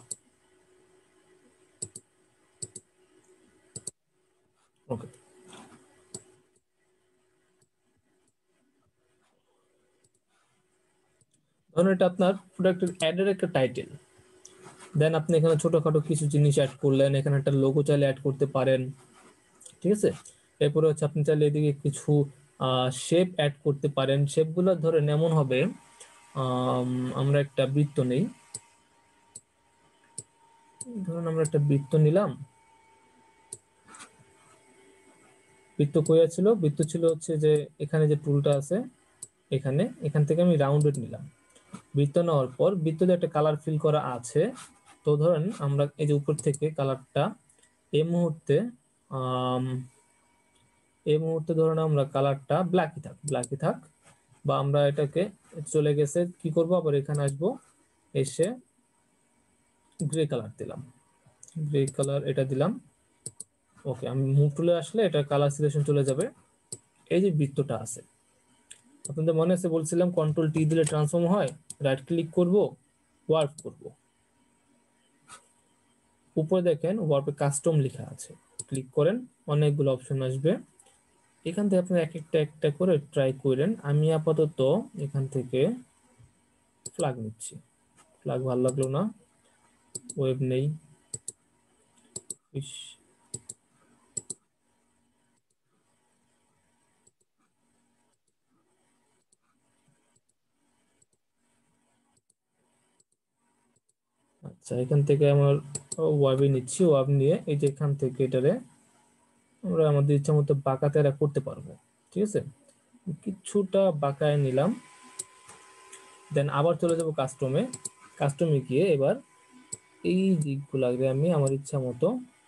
ওকে। ধরুন এটা আপনার প্রোডাক্টের অ্যাডের একটা টাইটেল। দেন আপনি এখানে ছোটখাটো কিছু জিনিস অ্যাড করলেন, এখানে একটা লোগো চাইলে অ্যাড করতে পারেন, ঠিক আছে। এরপরে হচ্ছে আপনি চাইলে এদিকে কিছু শেপ অ্যাড করতে পারেন। শেপগুলো ধরেন এমন হবে, আমরা একটা বৃত্ত নেই, ধরুন আমরা একটা বৃত্ত নিলাম। বৃত্ত কইয়া ছিল, বৃত্ত ছিল হচ্ছে যে এখানে যে টুলটা আছে এখানে, এখান থেকে আমি রাউন্ডেড নিলাম। বৃত্ত নেওয়ার পর বৃত্ততে একটা কালার ফিল করা আছে। তো ধরেন আমরা এই যে উপর থেকে কালারটা এই মুহূর্তে এই মুহূর্তে ধরেন আমরা কালারটা ব্ল্যাকই থাক, ব্ল্যাকই থাক, বা আমরা এটাকে চলে গেছে কি করব, আবার এখানে আসবো, এসে গ্রে কালার দিলাম, গ্রে কালার এটা দিলাম, ওকে। আমি মুভ টুলে আসলে এটা কালার সিলেকশন চলে যাবে। এই যে বৃত্তটা আছে, আপনাদের মনে আছে বলছিলাম কন্ট্রোল টি দিলে ট্রান্সফর্ম হয়, রাইট ক্লিক করব, ওয়ার্প করব, উপরে দেখেন ওয়ার্পে কাস্টম লেখা আছে, ক্লিক করেন, অনেকগুলো অপশন আসবে। এখান থেকে আপনি এক একটা একটা করে ট্রাই করেন। আমি আপাতত এখান থেকে ফ্ল্যাগ নিচ্ছি, ফ্ল্যাগ ভালো লাগলো না, ওয়েব নেই, ইস, আচ্ছা এখান থেকে আমার ওয়াবে নিচ্ছি, ওয়াব নিয়ে এই যে এখান থেকে এটারে আমরা আমাদের ইচ্ছা মতো বাঁকাতে করতে পারবো, ঠিক আছে। কিছুটা বাঁকায় নিলাম, দেন আবার চলে যাব কাস্টমে। কাস্টমে গিয়ে এবার এই দিকগুলো আগে আমি আমার ইচ্ছা মতো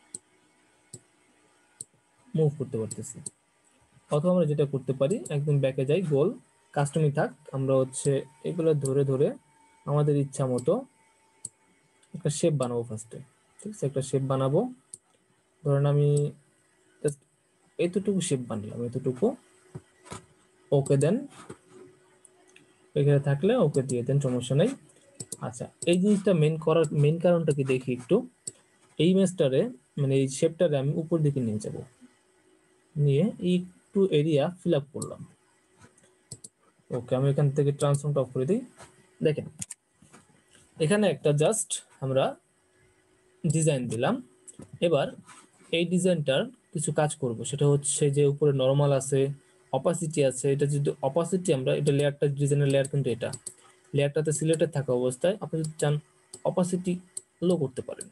মুভ করতে পারতেছি। অথবা আমরা যেটা করতে পারি, একদম ব্যাকে যাই, গোল কাস্টমই থাক, আমরা হচ্ছে এগুলো ধরে ধরে আমাদের ইচ্ছা মতো একটা শেপ বানাবো ফার্স্টে, ঠিক আছে। একটা শেপ বানাবো, ধরেন আমি জাস্ট এতটুকু শেপ বানালাম, এতটুকু, ওকে দেন, এখানে থাকলে ওকে দিয়ে দেন, সমস্যা নেই। আচ্ছা এই জিনিসটা মেন করার মেন কারণটা কি দেখি একটু। এই ইমেজটারে মানে এই শেপটারে আমি উপর দিকে নিয়ে যাব, নিয়ে একটু এরিয়া ফিল আপ করলাম, ওকে। আমি এখান থেকে ট্রান্সফর্মটা অফ করে দিই। দেখেন এখানে একটা জাস্ট আমরা ডিজাইন দিলাম। এবার এই ডিজাইনটার কিছু কাজ করব, সেটা হচ্ছে যে উপরে নরমাল আছে, অপাসিটি আছে। এটা যদি অপাসিটি আমরা এটা লেয়ারটা, ডিজাইনের লেয়ার কিন্তু এটা লেয়ারটাতে সিলেক্টেড থাকা অবস্থায় আপনি যদি চান অপাসিটি লো করতে পারেন।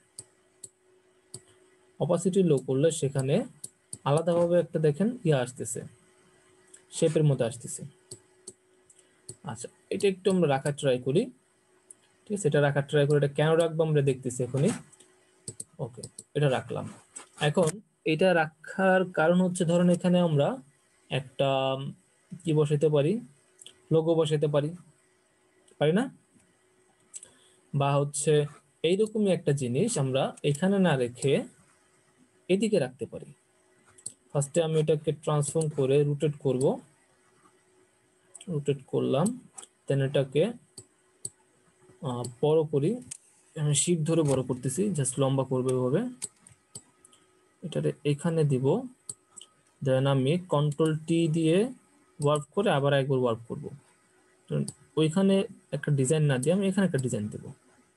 অপাসিটি লো করলে সেখানে আলাদাভাবে একটা দেখেন ইয়ে আসতেছে, শেপের মতো আসতেছে। আচ্ছা এটা একটু আমরা রাখার ট্রাই করি, ঠিক আছে। এটা রাখার ট্রাই করি, এটা কেন রাখবো আমরা দেখতেছি এখনই, ওকে এটা রাখলাম। এখন এটা রাখার কারণ হচ্ছে ধরেন এখানে আমরা একটা কি বসাতে পারি, লোগো বসাতে পারি, পারি না, বা হচ্ছে এইরকমই একটা জিনিস আমরা এখানে না রেখে এদিকে রাখতে পারি। ফার্স্টে আমি এটাকে ট্রান্সফর্ম করে রোটেট করব, রোটেট করলাম, দেন এটাকে বড় করি, আমি শিফট ধরে বড় করতেছি, জাস্ট লম্বা করবো এভাবে, এটারে এখানে দিব, দেন আমি কন্ট্রোল টি দিয়ে ওয়ার্ক করে আবার একবার ওয়ার্ক করব। ওইখানে একটা ডিজাইন না দিয়ে আমি এখানে একটা ডিজাইন দেব।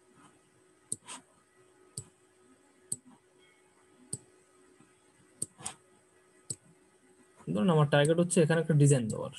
ধরুন আমার টার্গেট হচ্ছে এখানে একটা ডিজাইন দেওয়ার।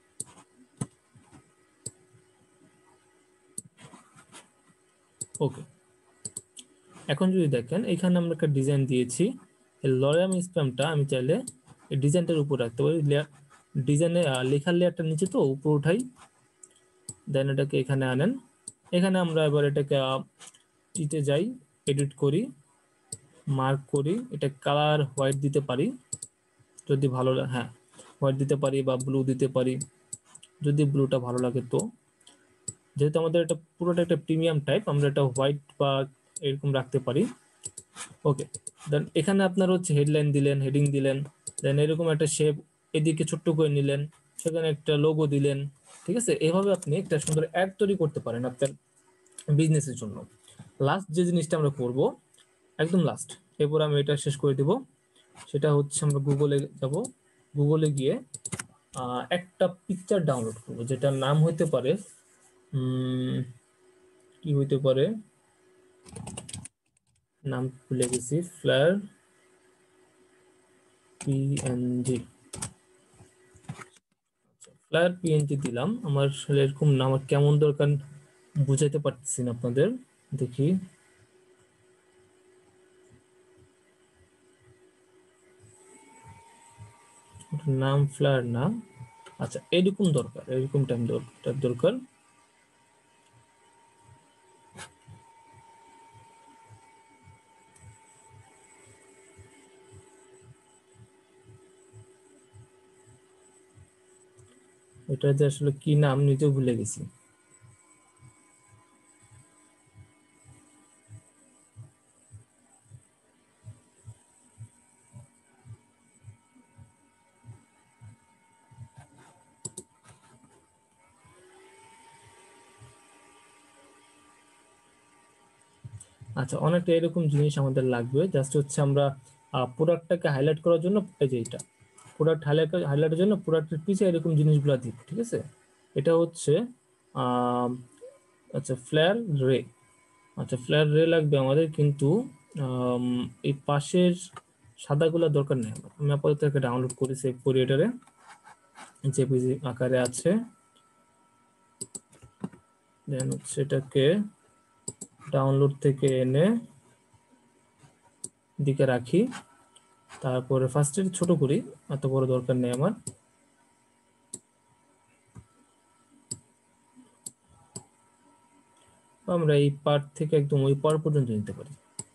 ওকে, এখন যদি দেখেন এখানে আমরা একটা ডিজাইন দিয়েছি, এই লরিয়াম স্প্যামটা আমি চাইলে এই ডিজাইনটার উপর রাখতে পারি, ডিজাইনে লেখার লেয়ারটা নিচে তো উপর উঠাই, দেন এটাকে এখানে আনেন, এখানে আমরা এবার এটাকে টিতে যাই, এডিট করি, মার্ক করি, এটা কালার হোয়াইট দিতে পারি যদি ভালো লাগে, হ্যাঁ হোয়াইট দিতে পারি বা ব্লু দিতে পারি যদি ব্লুটা ভালো লাগে। তো যেহেতু আমাদের এটা পুরোটা একটা প্রিমিয়াম টাইপ, আমরা এটা হোয়াইট বা এরকম রাখতে পারি। ওকে, দেন এখানে আপনার হচ্ছে হেডলাইন দিলেন, হেডিং দিলেন, দেন এরকম একটা শেপ এদিকে ছোট্ট করে নিলেন, সেখানে একটা লোগো দিলেন, ঠিক আছে। এভাবে আপনি একটা সুন্দর অ্যাড তৈরি করতে পারেন আপনার বিজনেসের জন্য। লাস্ট যে জিনিসটা আমরা করব, একদম লাস্ট, এরপর আমি এটা শেষ করে দিব, সেটা হচ্ছে আমরা গুগলে যাব, গুগলে গিয়ে একটা পিকচার ডাউনলোড করব, যেটার নাম হইতে পারে কি হইতে পারে, নাম ভুলে গেছি, ফ্লায়ার পিএনজি, ফ্লায়ার পিএনজি দিলাম। আমার এরকম নাম কেমন দরকার বুঝাইতে পারতেছি না আপনাদের, দেখি নাম ফ্লায়ার না, আচ্ছা এরকম দরকার, এরকম টাইম দরকার। এটা যে আসলে কি নাম নিজেও ভুলে গেছি। আচ্ছা, অনেকটা এরকম জিনিস আমাদের লাগবে, জাস্ট হচ্ছে আমরা প্রোডাক্টটাকে হাইলাইট করার জন্য এই যে এটা প্রোডাক্ট হাইলাইট হাইলাইটের জন্য প্রোডাক্টের পিছে এরকম জিনিসগুলো দিব, ঠিক আছে। এটা হচ্ছে আচ্ছা ফ্ল্যার রে, আচ্ছা ফ্ল্যার রে লাগবে আমাদের, কিন্তু এই পাশের সাদাগুলো দরকার নেই। আমি আপাতত একটা ডাউনলোড করে সেভ করি, এটারে জেপিজি আকারে আছে, দেন হচ্ছে এটাকে ডাউনলোড থেকে এনে দিকে রাখি, তারপরে ফার্স্টে ছোট করি, এত বড় দরকার নেই আমার। আমরা এই পার্ট থেকে একদম ওই পার পর্যন্ত নিতে পারি,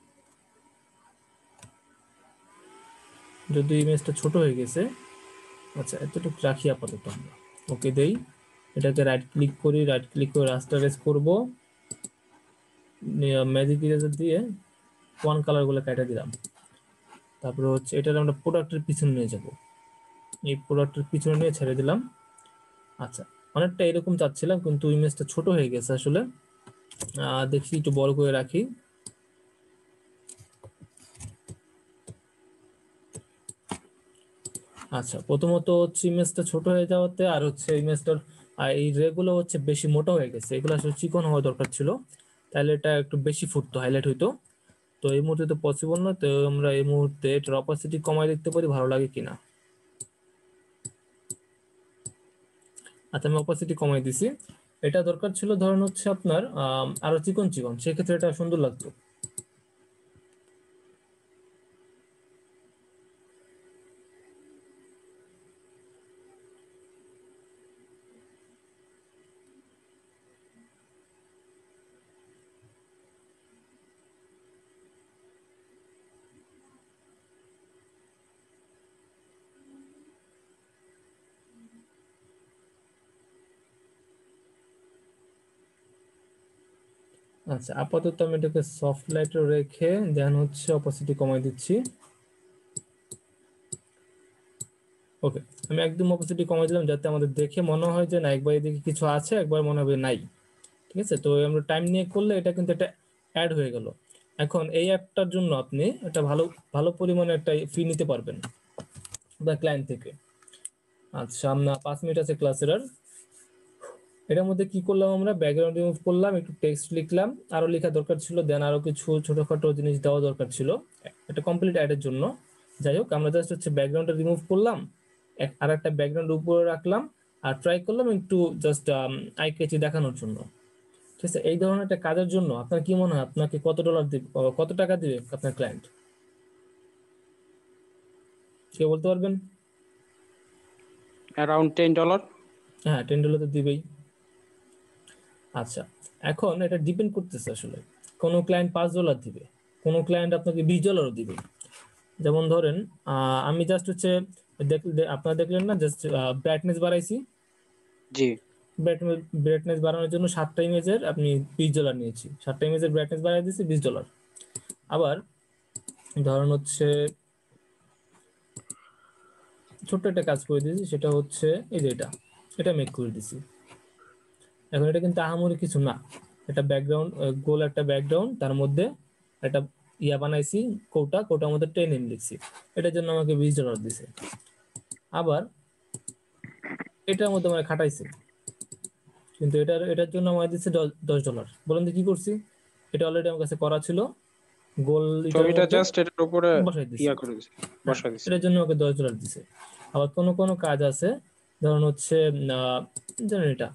যদি ইমেজটা ছোট হয়ে গেছে। আচ্ছা এতটুকু রাখি আপাতত আমরা, ওকে দেই, এটাকে রাইট ক্লিক করি, রাইট ক্লিক করে রাস্টারাইজ করব, ম্যাজিক ইরেজার দিয়ে ওয়ান কালার গুলো কেটে দিলাম। তারপরে হচ্ছে এটার আমরা প্রোডাক্টের পিছনে নিয়ে যাব, এই প্রোডাক্টের পিছনে নিয়ে ছেড়ে দিলাম। আচ্ছা অনেকটা এরকম চাচ্ছিলাম, কিন্তু ইমেজটা ছোট হয়ে গেছে আসলে, দেখি একটু বড় করে রাখি। আচ্ছা প্রথমত হচ্ছে ইমেজটা ছোট হয়ে যাওয়াতে, আর হচ্ছে ইমেজটার এই রেগুলো হচ্ছে বেশি মোটা হয়ে গেছে, এগুলো আসলে চিকন হওয়া দরকার ছিল, তাহলে এটা একটু বেশি ফুটতো, হাইলাইট হইতো। তো এই মুহূর্তে তো পসিবল না, তো আমরা এই মুহূর্তে এটার অপাসিটি কমাই দেখতে পারি ভালো লাগে কিনা। আচ্ছা আমি অপাসিটি কমাই দিছি, এটা দরকার ছিল ধরুন হচ্ছে আপনার আরো চিকন চিকন, সেক্ষেত্রে এটা সুন্দর লাগতো। আচ্ছা আপাতত আমি এটাকে সফট লাইটে রেখে দেন হচ্ছে অপাসিটি কমাই দিচ্ছি। ওকে, আমি একদম অপাসিটি কমাই দিলাম, যাতে আমাদের দেখে মনে হয় যে না, একবার এদিকে কিছু আছে, একবার মনে হবে নাই। তো ঠিক আছে, তো আমরা টাইম নিয়ে করলে এটা কিন্তু একটা অ্যাড হয়ে গেল। এখন এই অ্যাপটার জন্য আপনি একটা ভালো ভালো পরিমাণে একটা ফি নিতে পারবেন বা ক্লায়েন্ট থেকে। আচ্ছা, আমরা পাঁচ মিনিট আছে ক্লাসের। আর এটার মধ্যে কি করলাম, আমরা ব্যাকগ্রাউন্ড রিমুভ করলাম, একটু টেক্সট লিখলাম, আরো লেখা দরকার ছিল, দেন আরো কিছু ছোটখাটো জিনিস দেওয়া দরকার ছিল একটা কমপ্লিট অ্যাডের জন্য। যাই হোক, আমরা জাস্ট হচ্ছে ব্যাকগ্রাউন্ডটা রিমুভ করলাম, আর একটা ব্যাকগ্রাউন্ড উপরে রাখলাম, আর ট্রাই করলাম একটু জাস্ট আই ক্যাচি দেখানোর জন্য। ঠিক আছে, এই ধরনের একটা কাজের জন্য আপনার কি মনে হয় আপনাকে কত ডলার দিবে, কত টাকা দিবে আপনার ক্লায়েন্ট? কেউ বলতে পারবেন? Around ten dollar. হ্যাঁ, টেন ডলার তো দিবেই। আচ্ছা, এখন এটা ডিপেন্ড করতেছে আসলে, কোনো ক্লায়েন্ট পাঁচ ডলার দিবে, কোনো ক্লায়েন্ট আপনাকে বিশ ডলারও দিবে। যেমন ধরেন আমি জাস্ট হচ্ছে আপনারা দেখলেন না, জাস্ট ব্রাইটনেস বাড়াইছি, জি, ব্রাইটনেস বাড়ানোর জন্য সাতটা ইমেজের আপনি বিশ ডলার নিয়েছি, সাতটা ইমেজের ব্রাইটনেস বাড়াই দিয়েছি বিশ ডলার। আবার ধরেন হচ্ছে ছোট্ট একটা কাজ করে দিয়েছি, সেটা হচ্ছে এই যে এটা এটা মেক করে দিছি। এখন এটা কিন্তু আহামরি কিছু না, এটা ব্যাকগ্রাউন্ড গোল একটা ব্যাকগ্রাউন্ড, তার মধ্যে একটা ইয়া বানাইছি কোটা, কোটার মধ্যে টেন এম লিখছি, এটার জন্য আমাকে বিশ ডলার দিছে। আবার এটার মধ্যে আমার খাটাইছে, কিন্তু এটার এটার জন্য আমার দিচ্ছে দশ ডলার। বলেন তো কি করছি, এটা অলরেডি আমার কাছে করা ছিল, গোল ছবিটা জাস্ট এটার উপরে বসাই দিছি, ইয়া করে দিছি, বসাই দিছি। এটার জন্য আমাকে দশ ডলার দিছে। আবার কোনো কোনো কাজ আছে, ধরুন হচ্ছে জানেন এটা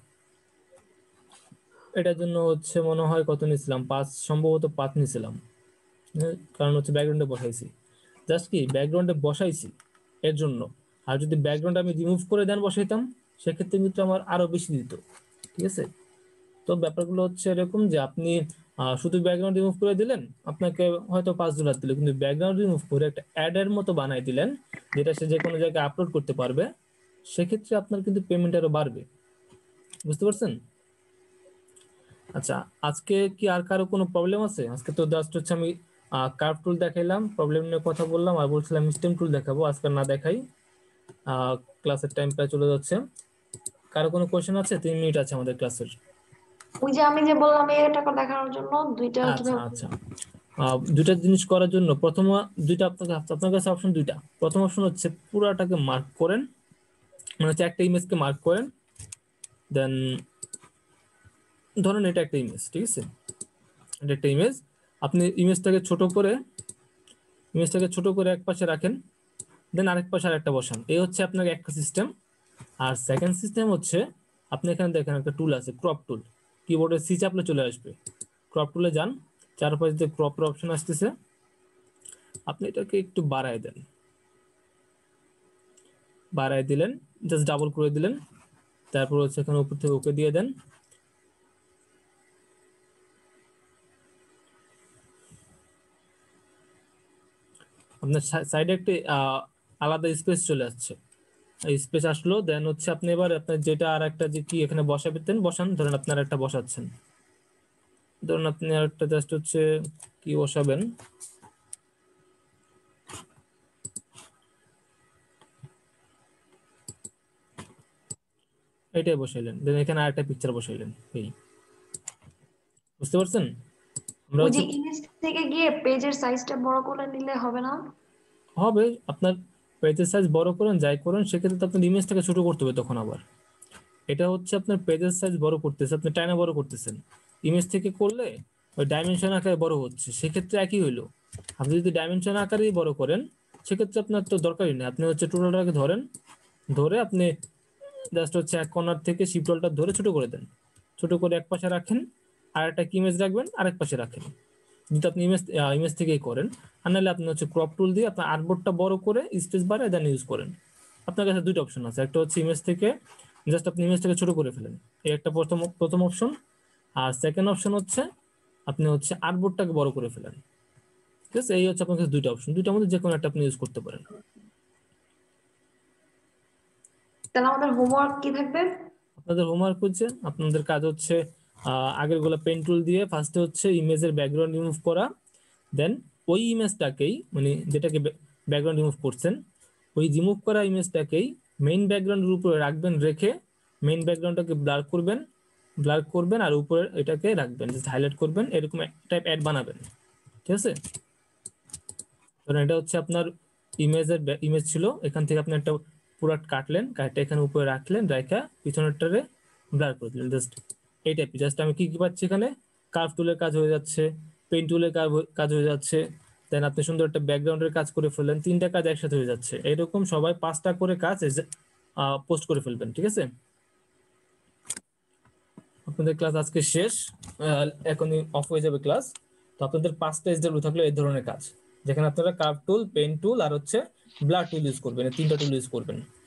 এটার জন্য হচ্ছে মনে হয় কত নিছিলাম, পাঁচ, সম্ভবত পাঁচ নিছিলাম, কারণ হচ্ছে ব্যাকগ্রাউন্ডে বসাইছি, জাস্ট কি ব্যাকগ্রাউন্ডে বসাইছি এর জন্য। আর যদি ব্যাকগ্রাউন্ড আমি রিমুভ করে দেন বসাইতাম, সেক্ষেত্রে কিন্তু আমার আরো বেশি দিত। ঠিক আছে, তো ব্যাপারগুলো হচ্ছে এরকম যে আপনি শুধু ব্যাকগ্রাউন্ড রিমুভ করে দিলেন, আপনাকে হয়তো পাঁচ ডলার দিল, কিন্তু ব্যাকগ্রাউন্ড রিমুভ করে একটা অ্যাডের মতো বানাই দিলেন, যেটা সে যে কোনো জায়গায় আপলোড করতে পারবে, সেক্ষেত্রে আপনার কিন্তু পেমেন্ট আরো বাড়বে। বুঝতে পারছেন? আচ্ছা, আজকে কি আর কারো কোনো প্রবলেম আছে? আজকে তো জাস্ট হচ্ছে আমি কার্ভ টুল দেখাইলাম, প্রবলেম নিয়ে কথা বললাম, আর বলছিলাম স্টেম টুল দেখাবো, আজকে না দেখাই, ক্লাসের টাইম প্রায় চলে যাচ্ছে। কারো কোনো কোয়েশ্চেন আছে? তিন মিনিট আছে আমাদের ক্লাসের। ওই যে আমি যে বললাম এটা দেখানোর জন্য দুইটা আচ্ছা আচ্ছা, দুইটা জিনিস করার জন্য প্রথম দুইটা আপনাকে আপনার কাছে অপশন দুইটা। প্রথম অপশন হচ্ছে পুরাটাকে মার্ক করেন, মানে হচ্ছে একটা ইমেজকে মার্ক করেন, দেন ধরেন এটা একটা ইমেজ, ঠিক আছে, এটা একটা ইমেজ, আপনি ইমেজটাকে ছোট করে ইমেজটাকে ছোট করে এক পাশে রাখেন, দেন আরেক পাশে আরেকটা বসান। এই হচ্ছে আপনার একটা সিস্টেম। আর সেকেন্ড সিস্টেম হচ্ছে আপনি এখানে দেখেন একটা টুল আছে, ক্রপ টুল, কিবোর্ডে সি চাপলে চলে আসবে, ক্রপ টুলে যান, চারপাশে যে ক্রপের অপশন আসতেছে, আপনি এটাকে একটু বাড়ায় দেন, বাড়ায় দিলেন, জাস্ট ডাবল করে দিলেন, তারপর হচ্ছে এখানে উপর থেকে ওকে দিয়ে দেন। আপনার সাইডে একটি আলাদা স্পেস চলে আসছে, স্পেস আসলো, দেন হচ্ছে আপনি এবার আপনার যেটা আর একটা যে কি এখানে বসাবেন বসান, ধরেন আপনার একটা বসাচ্ছেন, ধরুন আপনি আর একটা জাস্ট হচ্ছে কি বসাবেন, এটাই বসাইলেন, দেন এখানে আরেকটা পিকচার বসাইলেন। এই বুঝতে পারছেন? আমরা ওই যে হচ্ছে ইমেজ থেকে গিয়ে পেজের সাইজটা বড় করে নিলে হবে না? হবে, আপনার পেজের সাইজ বড় করেন যাই করেন, সেক্ষেত্রে তো আপনার ইমেজটাকে ছোট করতে হবে তখন। আবার এটা হচ্ছে আপনার পেজের সাইজ বড় করতেছে, আপনি টাইনা বড় করতেছেন, ইমেজ থেকে করলে ওই ডাইমেনশন আকারে বড় হচ্ছে, সেক্ষেত্রে একই হইলো। আপনি যদি ডাইমেনশন আকারেই বড় করেন, সেক্ষেত্রে আপনার তো দরকারই নেই, আপনি হচ্ছে টোটালটাকে ধরেন, ধরে আপনি জাস্ট হচ্ছে এক কর্নার থেকে শিপটলটা ধরে ছোট করে দেন, ছোট করে এক পাশে রাখেন, আর একটা ইমেজ রাখবেন আরেক পাশে রাখেন, যদি আপনি ইমেজ ইমেজ থেকেই করেন। আর নাহলে আপনি হচ্ছে ক্রপ টুল দিয়ে আপনার আর্টবোর্ডটা বড় করে স্পেস বাড়ায় দেন ইউজ করেন। আপনার কাছে দুইটা অপশন আছে, একটা হচ্ছে ইমেজ থেকে জাস্ট আপনি ইমেজটাকে ছোট করে ফেলেন, এই একটা প্রথম প্রথম অপশন। আর সেকেন্ড অপশন হচ্ছে আপনি হচ্ছে আর্টবোর্ডটাকে বড় করে ফেলেন। ঠিক আছে, এই হচ্ছে আপনার কাছে দুইটা অপশন, দুইটার মধ্যে যে কোনো একটা আপনি ইউজ করতে পারেন। তাহলে আমাদের হোমওয়ার্ক কি থাকবে? আপনাদের হোমওয়ার্ক হচ্ছে আপনাদের কাজ হচ্ছে আগের গুলো পেন টুল দিয়ে ফার্স্টে হচ্ছে ইমেজের ব্যাকগ্রাউন্ড রিমুভ করা, দেন ওই ইমেজটাকেই মানে যেটাকে ব্যাকগ্রাউন্ড রিমুভ করছেন, ওই রিমুভ করা ইমেজটাকেই মেইন ব্যাকগ্রাউন্ডের উপরে রাখবেন, রেখে মেইন ব্যাকগ্রাউন্ডটাকে ব্লার করবেন, ব্লার করবেন আর উপরে এটাকে রাখবেন, জাস্ট হাইলাইট করবেন, এরকম টাইপ অ্যাড বানাবেন। ঠিক আছে, কারণ এটা হচ্ছে আপনার ইমেজের ইমেজ ছিল, এখান থেকে আপনি একটা পুরো কাটলেন, কাটটা এখানে উপরে রাখলেন, রাখা পিছনেরটারে ব্লার করে দিলেন, জাস্ট এই টাইপ। জাস্ট আমি কি কি পাচ্ছি এখানে, কার্ভ টুলের কাজ হয়ে যাচ্ছে, পেন টুলের কাজ হয়ে যাচ্ছে, দেন আপনি সুন্দর একটা ব্যাকগ্রাউন্ডের কাজ করে ফেললেন, তিনটা কাজ একসাথে হয়ে যাচ্ছে। এরকম সবাই পাঁচটা করে কাজ পোস্ট করে ফেলবেন। ঠিক আছে, আপনাদের ক্লাস আজকে শেষ, এখনই অফ হয়ে যাবে ক্লাস। তো আপনাদের পাঁচটা এসডব্লিউ থাকলো এই ধরনের কাজ, যেখানে আপনারা কার্ভ টুল, পেন টুল আর হচ্ছে ব্লার টুল ইউজ করবেন, এই তিনটা টুল ইউজ করবেন।